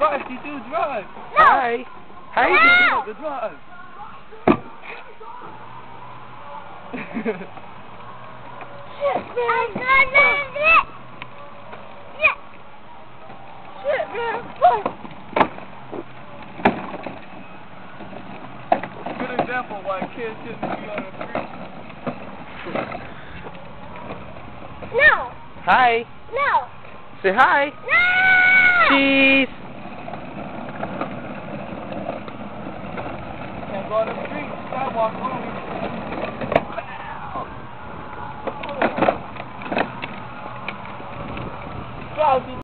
Right, you do drive. No. Hi. Hi. No. The drive. Shit, man. Shit, man. Good example of why kids shouldn't be on the street. No. Hi. No. Say hi. No. Cheese. Can't go on the street. Sidewalk only.